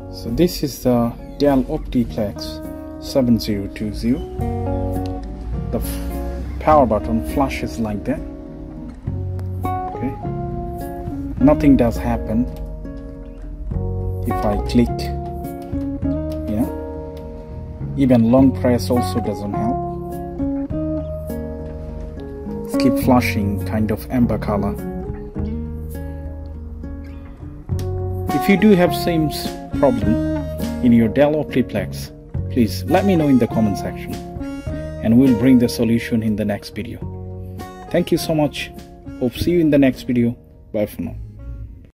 So this is the Dell OptiPlex 7020. The power button flashes like that. Okay, nothing does happen if I click. Yeah, even long press also doesn't help. It's keep flashing kind of amber color. If you do have same problem in your Dell OptiPlex, please let me know in the comment section and we'll bring the solution in the next video. Thank you so much. Hope see you in the next video. Bye for now.